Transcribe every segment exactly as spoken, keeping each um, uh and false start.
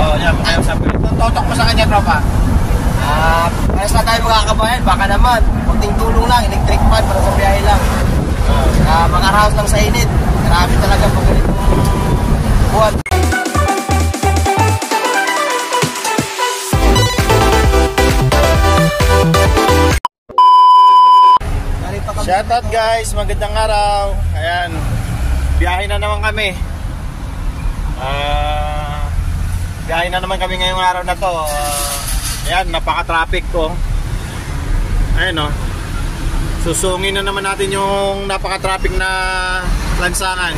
Oo, yan, pakiusap. Totok mo sa kanya, tropa. Ah, uh, na tayo mga kabayan, baka naman, kunting tulong lang, electric fan para sa biyahe lang. Uh, mga house lang sa init. Grabe talaga pag ganitong buwan. Shoutout guys, magandang araw. Ayan, biyahe na naman kami. Uh, biyahe na naman kami ngayong araw na to. Uh, ayan, napaka-traffic ko. Ayan o. Oh. Susungin na naman natin yung napaka-traffic na lansangan.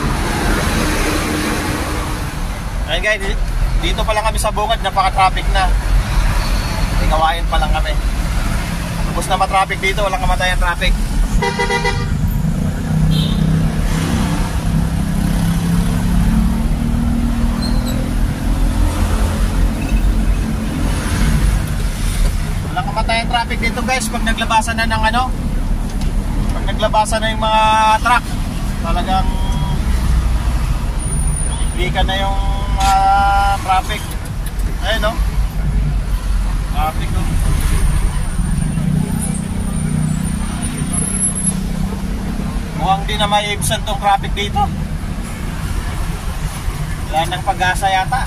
Ayan guys, dito pa lang kami sa bungad, napaka-traffic na. May gawain pa lang kami. Tapos na ma-traffic dito, walang kamatayan traffic. Walang kamatayan traffic dito guys pag naglabasan na ng ano, pag naglabasan na yung mga truck, talagang iblikan na yung uh, traffic. Ayun no, traffic no. Mukhang di na maiibsan tong traffic dito. Wala nang pag-asa yata.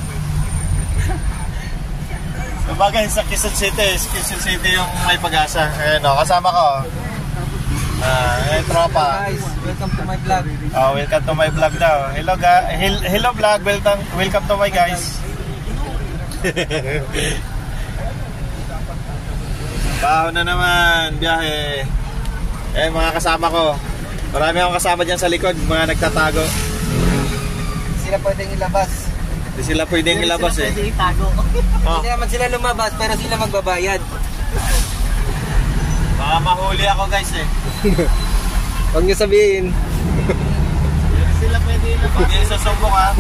Sabagay sa Quezon City, Quezon City yung may pag-asa. Ayan o, kasama ko. Ah, eh, tropa. Guys, welcome to my vlog. Oh, welcome to my vlog daw. Hello ga, Hel hello vlog, welcome, welcome to my guys. Baho na naman, biyahe. Eh, mga kasama ko. Marami akong kasama dyan sa likod, mga nagtatago. Sila pwedeng ilabas. Hindi sila pwedeng ilabas eh. Pwedeng itago. Oh. Hindi naman sila lumabas, pero sila magbabayad. Baka mahuli ako guys eh. Huwag niyo sabihin. Hindi sila pwedeng ilabas. Hindi sasumbong ha.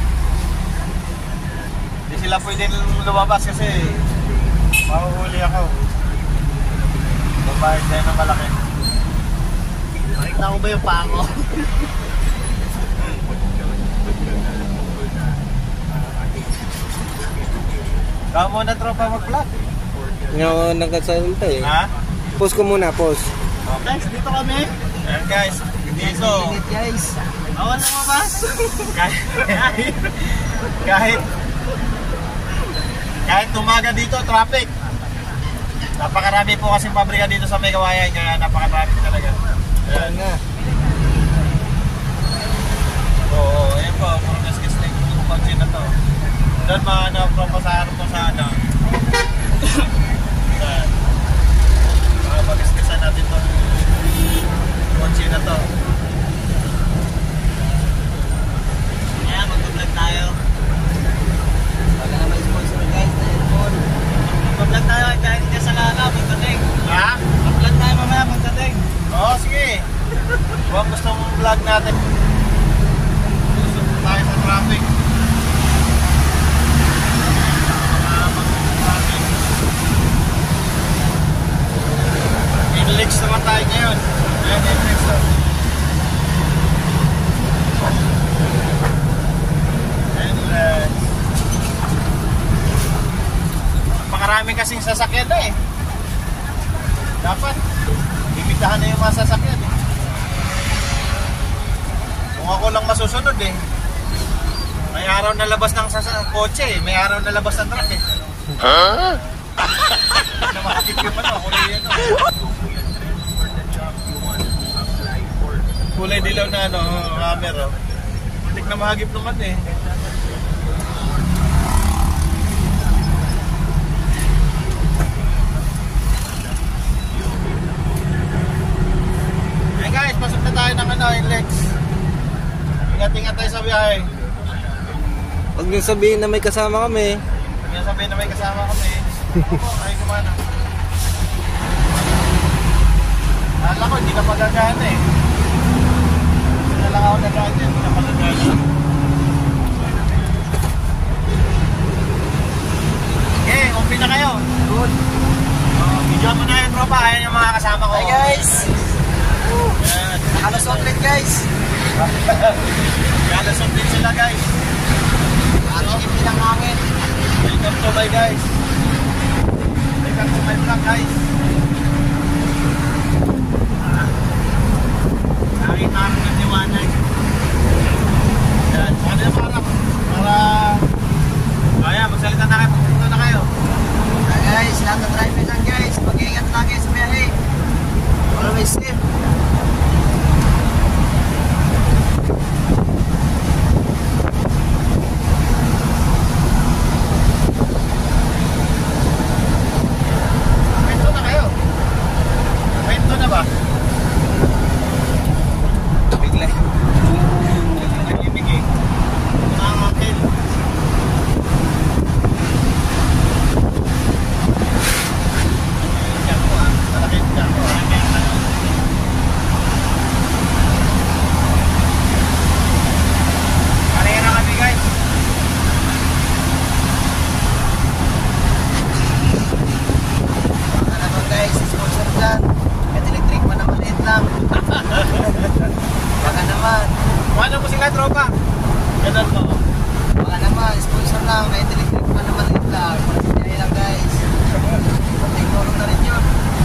Hindi sila pwedeng lumabas kasi mahuhuli ako. Babayad tayo ng malaki. Nakikita ko ba yung pango? Kaya mo na tropa mag-vlog. Hindi ako nagkasalita eh. Ha? Pause ko muna, pause. Okay, dito kami. Ayan guys, dito. Guys. Awan na mabas. kahit, kahit, kahit, kahit tumaga dito, traffic. Napakarami po kasing pabrika dito sa Megawayan, kaya napaka-traffic talaga. Ayan nga. Oo, ayan po, puro gas-gas na yung kotse na to. Doon mga ano, propasaro po sa ano. Ayan. Mga magas-gasan natin itong kotse na to. Ayan, mag-vlog tayo. Wala naman sponsor guys na aircon. Mag-vlog tayo kahit hindi sa lala, magdating. Ha? Mag-vlog tayo mamaya, magdating. Oo, sige. Kung gusto mong vlog natin, gusto tayo sa traffic. Uh, mag-traffic. Inlex naman tayo ngayon. Ayan, inlex to. Inlex. Makarami kasing sasakyan na eh. Dapat limitahan na yung mga sasakyan eh. Kung ako lang masusunod eh. May araw na labas ng kotse eh. May araw na labas ng truck eh. Huh? Na makakip yung ano, kulay yan oh. Kulay dilaw na ano, hammer oh. Matik na mahagip naman eh. Hey guys, pasok na tayo ng ano, Inlex. Ingat-ingat tayo sa biyahe. Huwag niyo sabihin na may kasama kami. Huwag niyo sabihin na may kasama kami. Opo, ay kumana. Alam ko, hindi na pagagana eh. Hindi na lang ako nag-ride eh, hindi na pagagana. Okay, umpin na kayo. Good. Uh, video mo na yun, tropa. Ayan yung mga kasama ko. Hi guys. Yan. Nakalusot rin guys. Nakalusot din sila guys. Nakikip ng hangin. Welcome to my guys. Welcome to my vlog guys. Ah. Nakita ako ng liwanag. Yan. Ano yung parang para kaya magsalita na kayo. Magsalita na kayo. Guys, lahat ng driver lang guys. Mag-iingat lagi sa biyahe. Always safe. Kwento na kayo. Kwento na ba? Bigla. Nag-ibig eh. Nakakakil. Diyan ko ah. Malaki diyan ko. Pareha na kami guys. Baka naman guys, sponsor dyan. Kahit electric pa na maliit lang. Baka naman. Ano mo sila tropa? Ganun po. Baka naman, sponsor lang. Kahit electric pa na maliit lang. Kaya lang guys. Konting tulong na rin yun.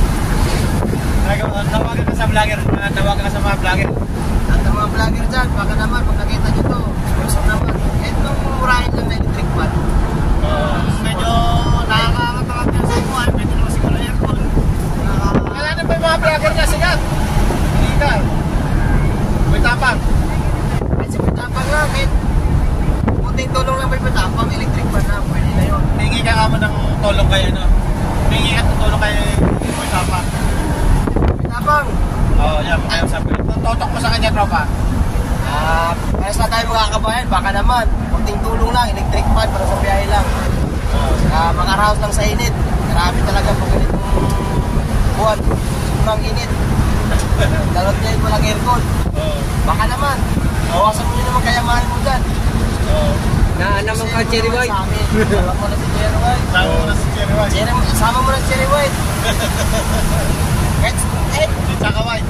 Tawagan ka sa vlogger. Tawagan ka sa mga vlogger. At ang mga vlogger dyan, baka naman, pag nakita nyo to, sponsor naman. Kahit nung murahin lang na electric fan. Uh, medyo nakakatawag niya sa imo. Medyo naman siguro aircon. Kaya na ba yung mga vlogger na sigat? Hindi ka. May tapang. Kahit sa pitapang lang, kahit kunting tulong lang may pitapang, electric fan na, pwede na yun. Hingi ka kamo ng tulong kayo, no? Hingi ka ng tulong kayo may tapang. Pitapang! Oo, oh, yan. Ayaw sabi. Totok mo sa kanya, tropa. Ah, kaya sa tayo mga kabayan, baka naman, kunting tulong lang, electric fan para sa biyahe lang. Uh, mga araws lang sa init. Grabe talaga pag ganitong buwan. Sobrang init. Dalot niya yung walang aircon. Oo. Baka naman. Bawasan mo nyo naman kayamahan mo dyan. Oo. Na naman ka Cherry White. Sama mo na si Cherry White. Sama mo na si Cherry White. Cherry, sama mo na si Cherry White. It's, it. Si Chaka White.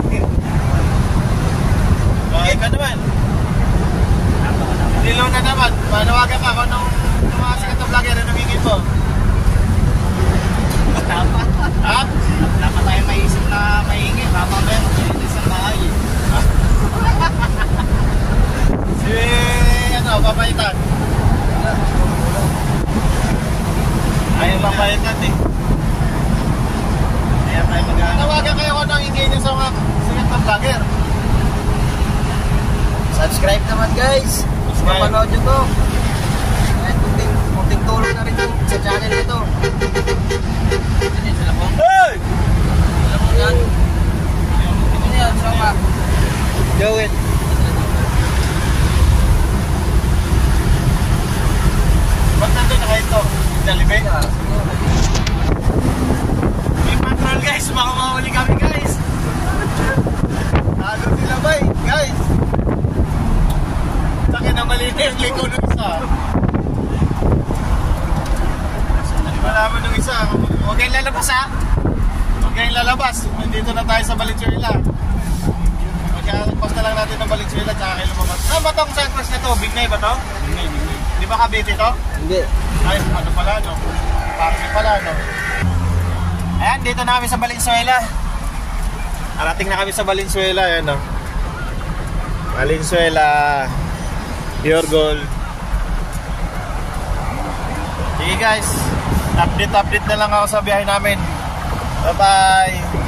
Okay ka naman. Nilo na naman. Panawagan ka ako nung mga sikat na vlogger na namingin mo. Dapat. Ha? Dapat tayo maisip na maingin. Tama ba yun? Hindi sa bahay. Si, ano, papaitan. Ayaw papaitan eh. Kaya tayo mag- Tawagan kayo ko nang ingay niya sa mga sikat na vlogger. Subscribe naman guys. Subscribe. Mapanood nyo to. Kahit kunting, kunting tulong na rin yun sa channel nito. Ano yun sila po? Hey! Alam mo yan. Ano yan? Saan ka? Joel. Ba't nandun na kayo ito? Jollibee? May patrol guys, baka mawali kami guys. Talo sila ba eh, guys? Sakin na malinis, liko nung isa. Hindi ba naman nung isa? Huwag kayong lalabas ha? Huwag kayong lalabas. Nandito na tayo sa Valenzuela. Magkakagpas na lang natin ng Valenzuela tsaka kayo lumabas. Ah, ba itong Santros na to? Bignay ba to? Bignay, Bignay. Di ba Cavite to? Hindi. Ay, ano pala no? Parang pala no? Ayan, dito na kami sa Valenzuela. Arating na kami sa Valenzuela, ayan no? Valenzuela, Pure Gold. Sige guys, update update na lang ako sa biyahe namin. Bye bye.